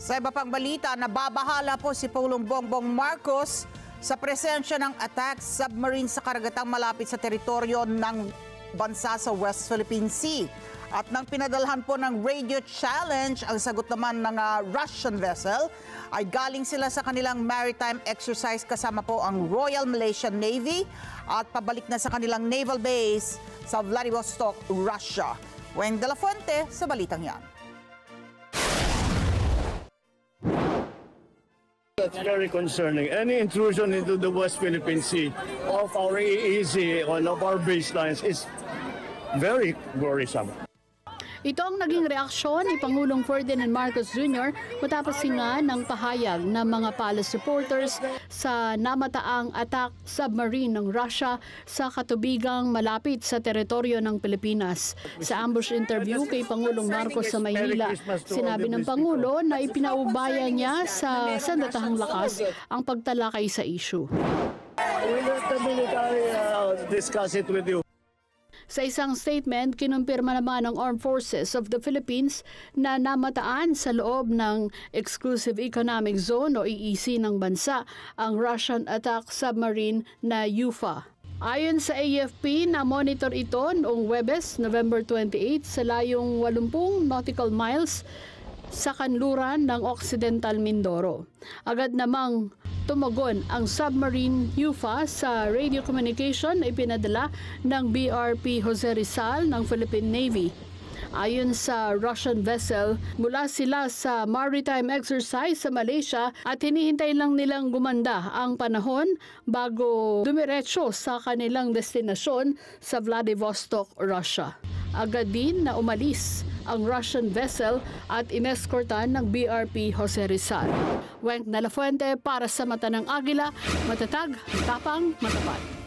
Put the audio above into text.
Sa iba pang balita, nababahala po si Pangulong Bongbong Marcos sa presensya ng attack submarine sa karagatang malapit sa teritoryo ng bansa sa West Philippine Sea. At nang pinadalhan po ng radio challenge, ang sagot naman ng Russian vessel ay galing sila sa kanilang maritime exercise kasama po ang Royal Malaysian Navy at pabalik na sa kanilang naval base sa Vladivostok, Russia. Weng de la Fuente sa balitang yan. That's very concerning. Any intrusion into the West Philippine Sea of our EEZ or of our baselines is very worrisome. Ito ang naging reaksyon ni Pangulong Ferdinand Marcos Jr. matapos singa ng pahayag ng mga palace reporters sa namataang attack submarine ng Russia sa katubigang malapit sa teritoryo ng Pilipinas. Sa ambush interview kay Pangulong Marcos sa Maynila, sinabi ng Pangulo na ipinaubaya niya sa sandatahang lakas ang pagtalakay sa issue. We let the military discuss it with you. Sa isang statement, kinumpirma naman ng Armed Forces of the Philippines na namataan sa loob ng Exclusive Economic Zone o EEZ ng bansa ang Russian attack submarine na UFA. Ayon sa AFP, na-monitor ito noong Huwebes, November 28 sa layong 80 nautical miles sa kanluran ng Occidental Mindoro. Agad namang tumagon ang submarine UFA sa radio communication na ipinadala ng BRP Jose Rizal ng Philippine Navy. Ayon sa Russian vessel, mula sila sa maritime exercise sa Malaysia at hinihintay lang nilang gumanda ang panahon bago dumiretso sa kanilang destinasyon sa Vladivostok, Russia. Agad din na umalis ang Russian vessel at ineskortan ng BRP Jose Rizal. Weng de la Fuente para sa Mata ng Agila, matatag, tapang, matapat.